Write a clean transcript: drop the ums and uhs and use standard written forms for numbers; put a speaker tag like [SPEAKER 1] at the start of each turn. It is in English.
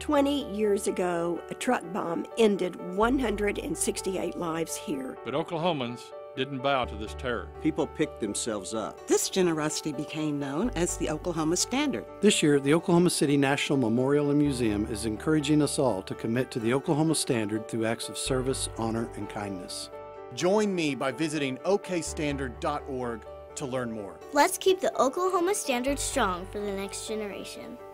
[SPEAKER 1] 20 years ago, a truck bomb ended 168 lives here.
[SPEAKER 2] But Oklahomans didn't bow to this terror.
[SPEAKER 3] People picked themselves up.
[SPEAKER 4] This generosity became known as the Oklahoma Standard.
[SPEAKER 5] This year, the Oklahoma City National Memorial and Museum is encouraging us all to commit to the Oklahoma Standard through acts of service, honor, and kindness.
[SPEAKER 6] Join me by visiting okstandard.org to learn more.
[SPEAKER 7] Let's keep the Oklahoma Standard strong for the next generation.